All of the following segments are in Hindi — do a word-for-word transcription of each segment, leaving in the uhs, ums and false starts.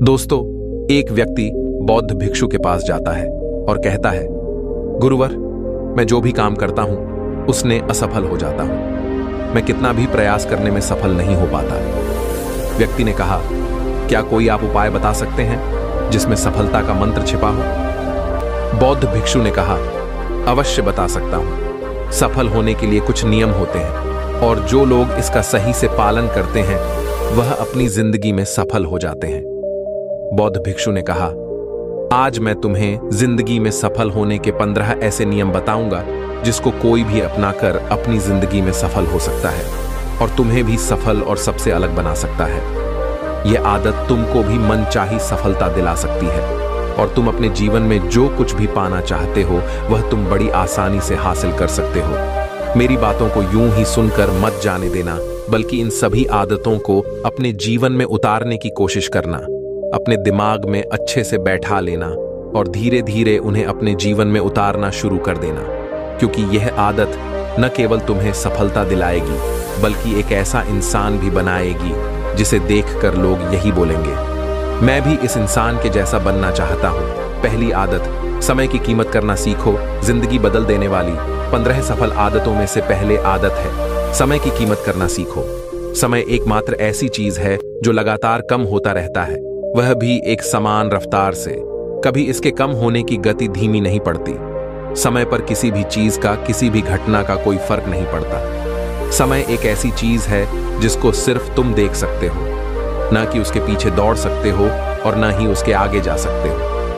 दोस्तों, एक व्यक्ति बौद्ध भिक्षु के पास जाता है और कहता है, गुरुवर, मैं जो भी काम करता हूं उसने असफल हो जाता हूं। मैं कितना भी प्रयास करने में सफल नहीं हो पाता। व्यक्ति ने कहा, क्या कोई आप उपाय बता सकते हैं जिसमें सफलता का मंत्र छिपा हो? बौद्ध भिक्षु ने कहा, अवश्य बता सकता हूं। सफल होने के लिए कुछ नियम होते हैं और जो लोग इसका सही से पालन करते हैं वह अपनी जिंदगी में सफल हो जाते हैं। बौद्ध भिक्षु ने कहा, आज मैं तुम्हें जिंदगी में सफल होने के पंद्रह ऐसे नियम बताऊंगा जिसको कोई भी अपनाकर अपनी जिंदगी में सफल हो सकता है और तुम्हें भी सफल और सबसे अलग बना सकता है। यह आदत तुमको भी मनचाही सफलता दिला सकती है और तुम अपने जीवन में जो कुछ भी पाना चाहते हो वह तुम बड़ी आसानी से हासिल कर सकते हो। मेरी बातों को यूं ही सुनकर मत जाने देना, बल्कि इन सभी आदतों को अपने जीवन में उतारने की कोशिश करना। अपने दिमाग में अच्छे से बैठा लेना और धीरे धीरे उन्हें अपने जीवन में उतारना शुरू कर देना, क्योंकि यह आदत न केवल तुम्हें सफलता दिलाएगी बल्कि एक ऐसा इंसान भी बनाएगी जिसे देखकर लोग यही बोलेंगे, मैं भी इस इंसान के जैसा बनना चाहता हूं। पहली आदत, समय की कीमत करना सीखो। जिंदगी बदल देने वाली पंद्रह सफल आदतों में से पहले आदत है समय की कीमत करना सीखो। समय एकमात्र ऐसी चीज है जो लगातार कम होता रहता है, वह भी एक समान रफ्तार से। कभी इसके कम होने की गति धीमी नहीं पड़ती। समय पर किसी भी चीज का, किसी भी घटना का कोई फर्क नहीं पड़ता। समय एक ऐसी चीज है जिसको सिर्फ तुम देख सकते हो, ना कि उसके पीछे दौड़ सकते हो और ना ही उसके आगे जा सकते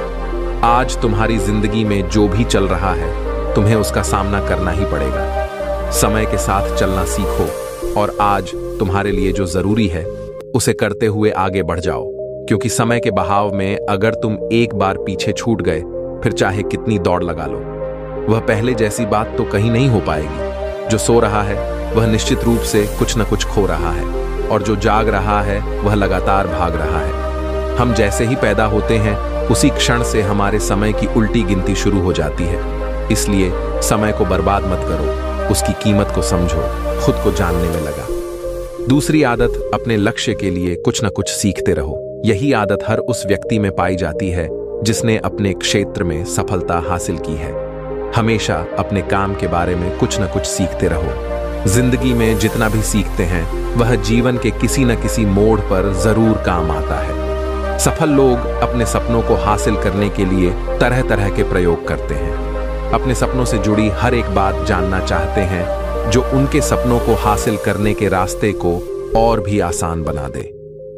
हो। आज तुम्हारी जिंदगी में जो भी चल रहा है तुम्हें उसका सामना करना ही पड़ेगा। समय के साथ चलना सीखो और आज तुम्हारे लिए जो जरूरी है उसे करते हुए आगे बढ़ जाओ, क्योंकि समय के बहाव में अगर तुम एक बार पीछे छूट गए फिर चाहे कितनी दौड़ लगा लो, वह पहले जैसी बात तो कहीं नहीं हो पाएगी। जो सो रहा है वह निश्चित रूप से कुछ न कुछ खो रहा है और जो जाग रहा है वह लगातार भाग रहा है। हम जैसे ही पैदा होते हैं उसी क्षण से हमारे समय की उल्टी गिनती शुरू हो जाती है। इसलिए समय को बर्बाद मत करो, उसकी कीमत को समझो, खुद को जानने में लगा। दूसरी आदत, अपने लक्ष्य के लिए कुछ न कुछ सीखते रहो। यही आदत हर उस व्यक्ति में पाई जाती है जिसने अपने क्षेत्र में सफलता हासिल की है। हमेशा अपने काम के बारे में कुछ न कुछ सीखते रहो। जिंदगी में जितना भी सीखते हैं वह जीवन के किसी न किसी मोड़ पर जरूर काम आता है। सफल लोग अपने सपनों को हासिल करने के लिए तरह तरह के प्रयोग करते हैं। अपने सपनों से जुड़ी हर एक बात जानना चाहते हैं जो उनके सपनों को हासिल करने के रास्ते को और भी आसान बना दे।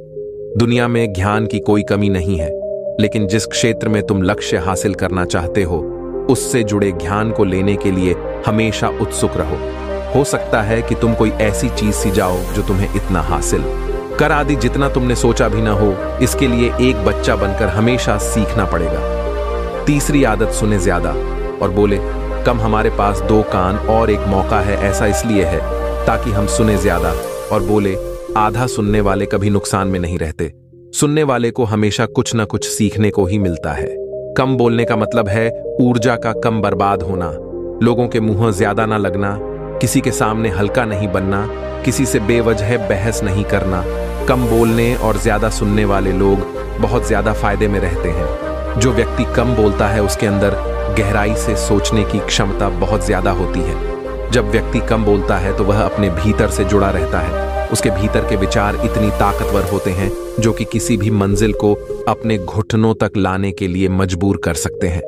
दुनिया में ज्ञान की कोई कमी नहीं है, लेकिन जिस क्षेत्र में तुम लक्ष्य हासिल करना चाहते हो उससे जुड़े ज्ञान को लेने के लिए हमेशा उत्सुक रहो। हो सकता है कि तुम कोई ऐसी चीज सी जाओ जो तुम्हें इतना हासिल कर आदि जितना तुमने सोचा भी ना हो। इसके लिए एक बच्चा बनकर हमेशा सीखना पड़ेगा। तीसरी आदत, सुने ज्यादा और बोले कम। हमारे पास दो कान और एक मौका है, ऐसा इसलिए है ताकि हम सुने ज्यादा और बोले आधा। सुनने वाले कभी नुकसान में नहीं रहते। सुनने वाले को हमेशा कुछ ना कुछ सीखने को ही मिलता है। कम बोलने का मतलब है ऊर्जा का कम बर्बाद होना, लोगों के मुंह ज्यादा ना लगना, किसी के सामने हल्का नहीं बनना, किसी से बेवजह बहस नहीं करना। कम बोलने और ज्यादा सुनने वाले लोग बहुत ज्यादा फायदे में रहते हैं। जो व्यक्ति कम बोलता है उसके अंदर गहराई से सोचने की क्षमता बहुत ज्यादा होती है। जब व्यक्ति कम बोलता है तो वह अपने भीतर से जुड़ा रहता है। उसके भीतर के विचार इतनी ताकतवर होते हैं जो कि किसी भी मंजिल को अपने घुटनों तक लाने के लिए मजबूर कर सकते हैं।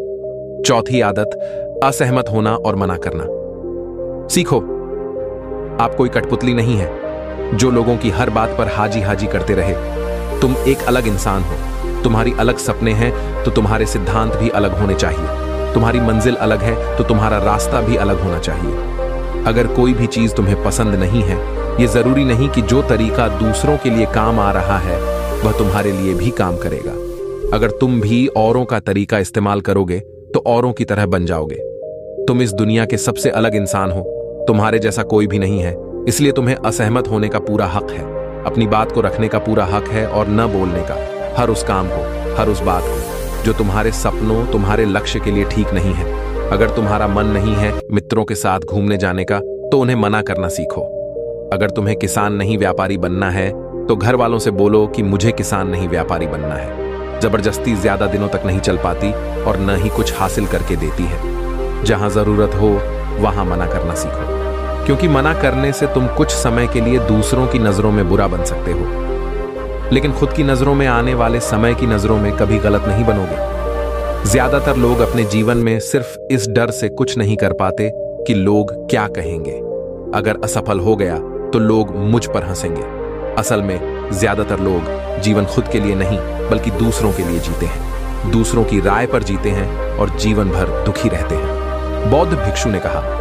चौथी आदत, असहमत होना और मना करना सीखो। आप कोई कठपुतली नहीं है जो लोगों की हर बात पर हाजी हाजी करते रहे। तुम एक अलग इंसान हो। तुम्हारी अलग सपने हैं तो तुम्हारे सिद्धांत भी अलग होने चाहिए। तुम्हारी मंजिल अलग है तो तुम्हारा रास्ता भी अलग होना चाहिए। अगर कोई भी चीज तुम्हें पसंद नहीं है, ये जरूरी नहीं कि जो तरीका दूसरों के लिए काम आ रहा है वह तुम्हारे लिए भी काम करेगा। अगर तुम भी औरों का तरीका इस्तेमाल करोगे तो औरों की तरह बन जाओगे। तुम इस दुनिया के सबसे अलग इंसान हो। तुम्हारे जैसा कोई भी नहीं है, इसलिए तुम्हें असहमत होने का पूरा हक है। अपनी बात को रखने का पूरा हक है और न बोलने का। हर उस काम को, हर उस बात को जो तुम्हारे सपनों, तुम्हारे लक्ष्य के लिए ठीक नहीं है। अगर तुम्हारा मन नहीं है मित्रों के साथ घूमने जाने का तो उन्हें मना करना सीखो। अगर तुम्हें किसान नहीं व्यापारी बनना है तो घर वालों से बोलो कि मुझे किसान नहीं व्यापारी बनना है। जबरदस्ती ज्यादा दिनों तक नहीं चल पाती और न ही कुछ हासिल करके देती है। जहां जरूरत हो वहां मना करना सीखो, क्योंकि मना करने से तुम कुछ समय के लिए दूसरों की नजरों में बुरा बन सकते हो, लेकिन खुद की नजरों में आने वाले समय की नजरों में कभी गलत नहीं बनोगे। ज्यादातर लोग अपने जीवन में सिर्फ इस डर से कुछ नहीं कर पाते कि लोग क्या कहेंगे। अगर असफल हो गया तो लोग मुझ पर हंसेंगे। असल में ज्यादातर लोग जीवन खुद के लिए नहीं बल्कि दूसरों के लिए जीते हैं, दूसरों की राय पर जीते हैं और जीवन भर दुखी रहते हैं। बौद्ध भिक्षु ने कहा,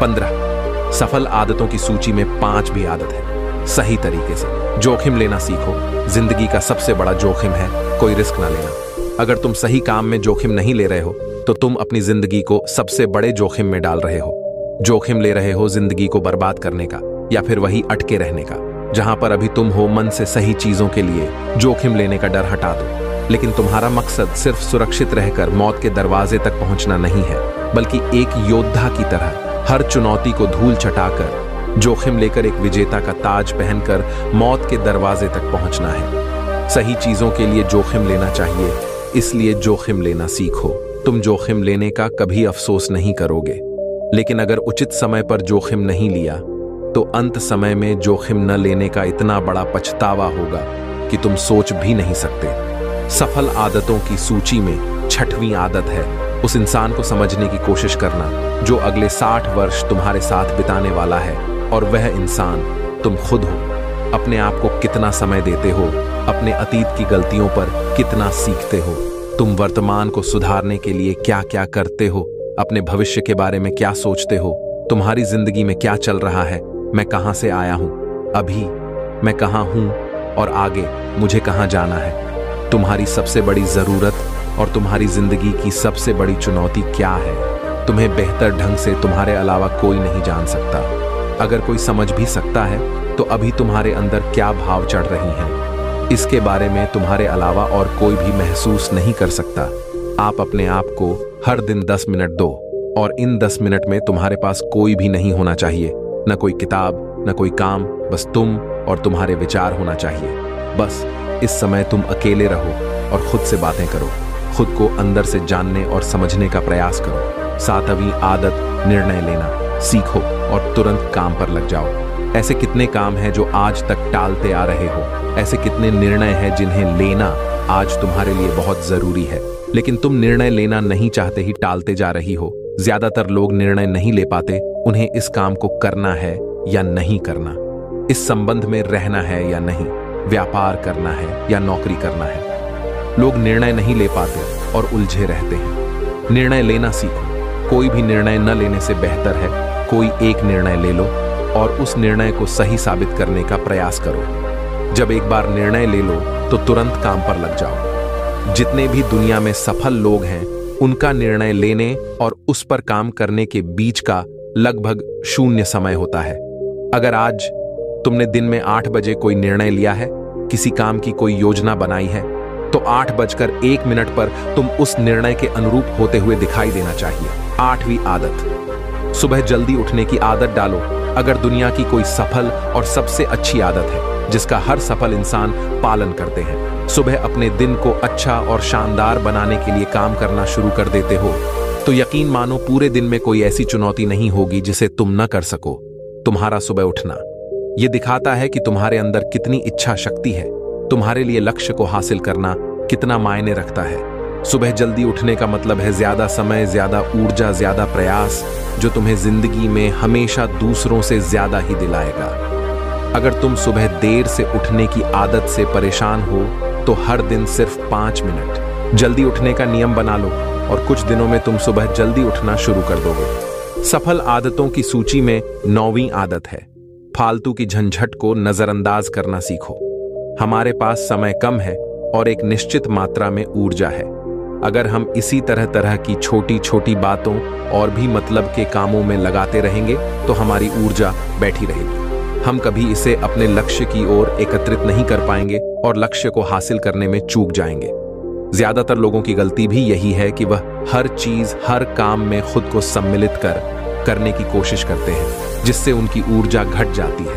पंद्रह सफल आदतों की सूची में पांच भी आदत है। सही तरीके से जोखिम लेना सीखो। जिंदगी का सबसे बड़ा जोखिम है कोई रिस्क ना लेना। अगर तुम सही काम में जोखिम नहीं ले रहे हो तो तुम अपनी जिंदगी को सबसे बड़े जोखिम में डाल रहे हो। जोखिम ले रहे हो जिंदगी को बर्बाद करने का या फिर वही अटके रहने का। जहां पर अभी तुम हो, मन से सही चीजों के लिए जोखिम लेने का डर हटा दो। लेकिन तुम्हारा मकसद सिर्फ सुरक्षित रहकर मौत के दरवाजे तक पहुंचना नहीं है, बल्कि एक योद्धा की तरह हर चुनौती को धूल चटाकर जोखिम लेकर एक विजेता का ताज पहनकर मौत के दरवाजे तक पहुंचना है। सही चीजों के लिए जोखिम लेना चाहिए, इसलिए जोखिम लेना सीखो। तुम जोखिम लेने का कभी अफसोस नहीं करोगे, लेकिन अगर उचित समय पर जोखिम नहीं लिया तो अंत समय में जोखिम न लेने का इतना बड़ा पछतावा होगा कि तुम सोच भी नहीं सकते। सफल आदतों की सूची में छठवीं आदत है उस इंसान को समझने की कोशिश करना जो अगले साठ वर्ष तुम्हारे साथ बिताने वाला है, और वह इंसान तुम खुद हो। अपने आप को कितना समय देते हो, अपने अतीत की गलतियों पर कितना सीखते हो, तुम वर्तमान को सुधारने के लिए क्या क्या करते हो, अपने भविष्य के बारे में क्या सोचते हो, तुम्हारी जिंदगी में क्या चल रहा है, मैं कहां से आया हूं, अभी मैं कहां हूं और आगे मुझे कहां जाना है। तुम्हारी सबसे बड़ी जरूरत और तुम्हारी जिंदगी की सबसे बड़ी चुनौती क्या है, तुम्हें बेहतर ढंग से तुम्हारे अलावा कोई नहीं जान सकता। अगर कोई समझ भी सकता है तो अभी तुम्हारे अंदर क्या भाव चढ़ रही हैं, इसके बारे में तुम्हारे अलावा और कोई भी महसूस नहीं कर सकता। आप अपने आप को हर दिन दस मिनट दो, और इन दस मिनट में तुम्हारे पास कोई भी नहीं होना चाहिए, न कोई किताब, न कोई काम, बस तुम और तुम्हारे विचार होना चाहिए। बस इस समय तुम अकेले रहो और खुद से बातें करो, खुद को अंदर से जानने और समझने का प्रयास करो। सातवीं आदत, निर्णय लेना सीखो और तुरंत काम पर लग जाओ। ऐसे कितने काम हैं जो आज तक टालते आ रहे हो, ऐसे कितने निर्णय हैं जिन्हें लेना आज तुम्हारे लिए बहुत जरूरी है, लेकिन तुम निर्णय लेना नहीं चाहते ही टालते जा रही हो। ज्यादातर लोग निर्णय नहीं ले पाते, उन्हें इस काम को करना है या नहीं करना, इस संबंध में रहना है या नहीं, व्यापार करना है या नौकरी करना है। लोग निर्णय नहीं ले पाते और उलझे रहते हैं। निर्णय लेना सीखो। कोई भी निर्णय न लेने से बेहतर है कोई एक निर्णय ले लो और उस निर्णय को सही साबित करने का प्रयास करो। जब एक बार निर्णय ले लो तो तुरंत काम पर लग जाओ। जितने भी दुनिया में सफल लोग हैं, उनका निर्णय लेने और उस पर काम करने के बीच का लगभग शून्य समय होता है। अगर आज तुमने दिन में आठ बजे कोई निर्णय लिया है, किसी काम की कोई योजना बनाई है, तो आठ बजकर एक मिनट पर तुम उस निर्णय के अनुरूप होते हुए दिखाई देना चाहिए। आठवीं आदत, सुबह जल्दी उठने की आदत डालो। अगर दुनिया की कोई सफल और सबसे अच्छी आदत है जिसका हर सफल इंसान पालन करते हैं, सुबह अपने दिन को अच्छा और शानदार बनाने के लिए काम करना शुरू कर देते हो, तो यकीन मानो पूरे दिन में कोई ऐसी चुनौती नहीं होगी जिसे तुम न कर सको। तुम्हारा सुबह उठना यह दिखाता है कि तुम्हारे अंदर कितनी इच्छा शक्ति है, तुम्हारे लिए लक्ष्य को हासिल करना कितना मायने रखता है। सुबह जल्दी उठने का मतलब है ज्यादा समय, ज्यादा ऊर्जा, ज्यादा प्रयास, जो तुम्हें जिंदगी में हमेशा दूसरों से ज्यादा ही दिलाएगा। अगर तुम सुबह देर से उठने की आदत से परेशान हो तो हर दिन सिर्फ पांच मिनट जल्दी उठने का नियम बना लो और कुछ दिनों में तुम सुबह जल्दी उठना शुरू कर दोगे। सफल आदतों की सूची में नौवीं आदत है फालतू की झंझट को नजरअंदाज करना सीखो। हमारे पास समय कम है और एक निश्चित मात्रा में ऊर्जा है। अगर हम इसी तरह तरह की छोटी छोटी बातों और भी मतलब के कामों में लगाते रहेंगे तो हमारी ऊर्जा बैठी रहेगी। हम कभी इसे अपने लक्ष्य की ओर एकत्रित नहीं कर पाएंगे और लक्ष्य को हासिल करने में चूक जाएंगे। ज्यादातर लोगों की गलती भी यही है कि वह हर चीज, हर काम में खुद को सम्मिलित कर करने की कोशिश करते हैं, जिससे उनकी ऊर्जा घट जाती है।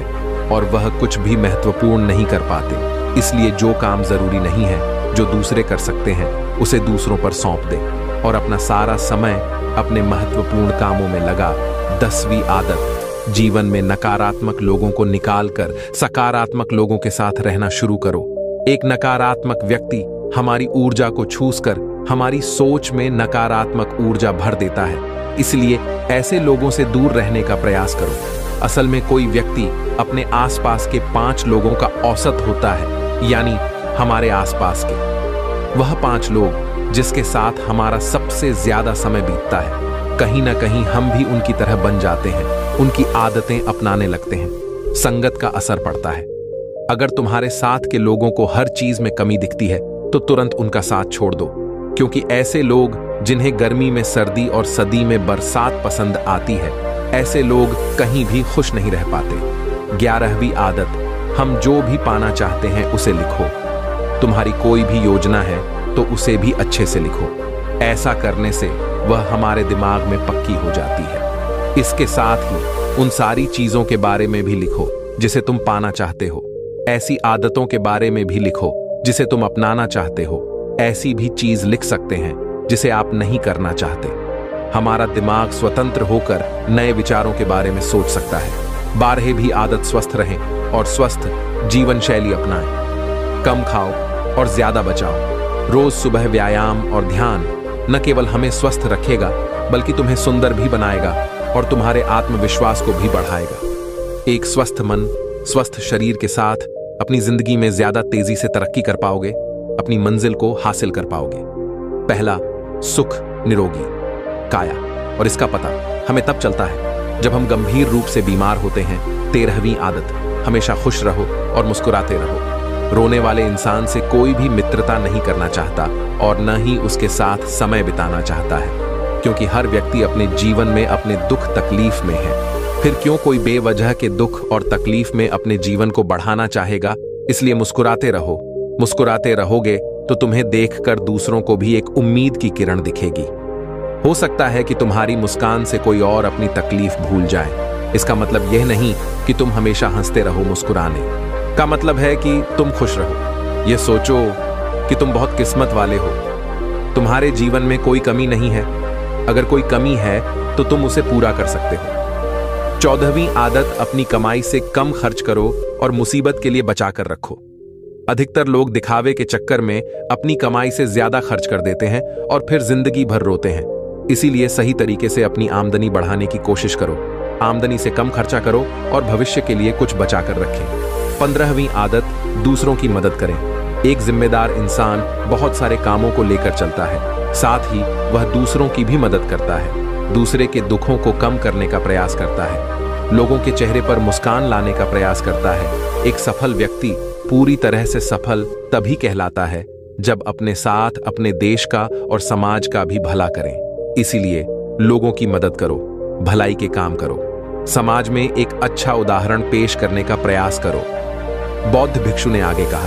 और वह कुछ भी महत्वपूर्ण नहीं कर पाते। इसलिए जो काम जरूरी नहीं है, जो दूसरे कर सकते हैं, उसे दूसरों पर सौंप दे और अपना सारा समय अपने महत्वपूर्ण कामों में लगा। दसवीं आदत, जीवन में नकारात्मक लोगों को निकालकर सकारात्मक लोगों के साथ रहना शुरू करो। एक नकारात्मक व्यक्ति हमारी ऊर्जा को छूसकर हमारी सोच में नकारात्मक ऊर्जा भर देता है। इसलिए ऐसे लोगों से दूर रहने का प्रयास करो। असल में कोई व्यक्ति अपने आसपास के पांच लोगों का औसत होता है, यानी हमारे आसपास के वह पांच लोग जिसके साथ हमारा सबसे ज्यादा समय बीतता है। कहीं ना कहीं हम भी उनकी तरह बन जाते हैं, उनकी आदतें अपनाने लगते हैं। संगत का असर पड़ता है। अगर तुम्हारे साथ के लोगों को हर चीज में कमी दिखती है तो तुरंत उनका साथ छोड़ दो, क्योंकि ऐसे लोग जिन्हें गर्मी में सर्दी और सर्दी में बरसात पसंद आती है, ऐसे लोग कहीं भी खुश नहीं रह पाते। ग्यारहवीं आदत, हम जो भी पाना चाहते हैं उसे लिखो। तुम्हारी कोई भी योजना है तो उसे भी अच्छे से लिखो। ऐसा करने से वह हमारे दिमाग में पक्की हो जाती है। इसके साथ ही उन सारी चीजों के बारे में भी लिखो जिसे तुम पाना चाहते हो। ऐसी आदतों के बारे में भी लिखो जिसे तुम अपनाना चाहते हो। ऐसी भी चीज लिख सकते हैं जिसे आप नहीं करना चाहते। हमारा दिमाग स्वतंत्र होकर नए विचारों के बारे में सोच सकता है। बारहवीं आदत, स्वस्थ रहें और स्वस्थ जीवन शैली अपनाएं। कम खाओ और ज्यादा बचाओ। रोज सुबह व्यायाम और ध्यान न केवल हमें स्वस्थ रखेगा बल्कि तुम्हें सुंदर भी बनाएगा और तुम्हारे आत्मविश्वास को भी बढ़ाएगा। एक स्वस्थ मन, स्वस्थ शरीर के साथ अपनी जिंदगी में ज्यादा तेजी से तरक्की कर पाओगे, अपनी मंजिल को हासिल कर पाओगे। पहला, सुख निरोगी काया, और इसका पता हमें तब चलता है जब हम गंभीर रूप से बीमार होते हैं। तेरहवीं आदत, हमेशा खुश रहो और मुस्कुराते रहो। रोने वाले इंसान से कोई भी मित्रता नहीं करना चाहता और न ही उसके साथ समय बिताना चाहता है, क्योंकि हर व्यक्ति अपने जीवन में अपने दुख तकलीफ में है। फिर क्यों कोई बेवजह के दुख और तकलीफ में अपने जीवन को बढ़ाना चाहेगा। इसलिए मुस्कुराते रहो। मुस्कुराते रहोगे तो तुम्हें देखकर दूसरों को भी एक उम्मीद की किरण दिखेगी। हो सकता है कि तुम्हारी मुस्कान से कोई और अपनी तकलीफ भूल जाए। इसका मतलब यह नहीं कि तुम हमेशा हंसते रहो। मुस्कुराने का मतलब है कि तुम खुश रहो। यह सोचो कि तुम बहुत किस्मत वाले हो। तुम्हारे जीवन में कोई कमी नहीं है। अगर कोई कमी है तो तुम उसे पूरा कर सकते हो। चौदहवीं आदत, अपनी कमाई से कम खर्च करो और मुसीबत के लिए बचा कर रखो। अधिकतर लोग दिखावे के चक्कर में अपनी कमाई से ज्यादा खर्च कर देते हैं और फिर जिंदगी भर रोते हैं। इसीलिए सही तरीके से अपनी आमदनी बढ़ाने की कोशिश करो। आमदनी से कम खर्चा करो और भविष्य के लिए कुछ बचा कर रखें। पंद्रहवीं आदत, दूसरों की मदद करें। एक जिम्मेदार इंसान बहुत सारे कामों को लेकर चलता है, साथ ही वह दूसरों की भी मदद करता है। दूसरे के दुखों को कम करने का प्रयास करता है। लोगों के चेहरे पर मुस्कान लाने का प्रयास करता है। एक सफल व्यक्ति पूरी तरह से सफल तभी कहलाता है जब अपने साथ अपने देश का और समाज का भी भला करें। इसीलिए लोगों की मदद करो, भलाई के काम करो, समाज में एक अच्छा उदाहरण पेश करने का प्रयास करो। बौद्ध भिक्षु ने आगे कहा,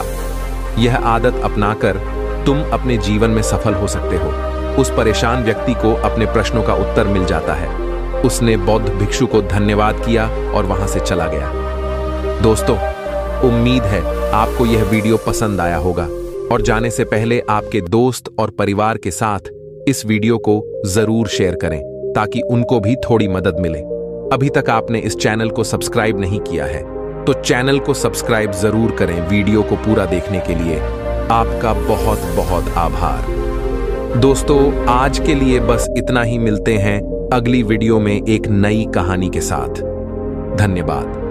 यह आदत अपनाकर तुम अपने जीवन में सफल हो सकते हो। उस परेशान व्यक्ति को अपने प्रश्नों का उत्तर मिल जाता है। उसने बौद्ध भिक्षु को धन्यवाद किया और वहां से चला गया। दोस्तों, उम्मीद है आपको यह वीडियो पसंद आया होगा और जाने से पहले आपके दोस्त और परिवार के साथ इस वीडियो को जरूर शेयर करें ताकि उनको भी थोड़ी मदद मिले। अभी तक आपने इस चैनल को सब्सक्राइब नहीं किया है तो चैनल को सब्सक्राइब जरूर करें। वीडियो को पूरा देखने के लिए आपका बहुत बहुत आभार। दोस्तों, आज के लिए बस इतना ही। मिलते हैं अगली वीडियो में एक नई कहानी के साथ। धन्यवाद।